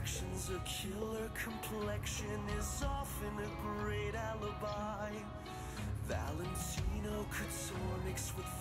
directions. A killer complexion is often a great alibi. Valentino couture mixed with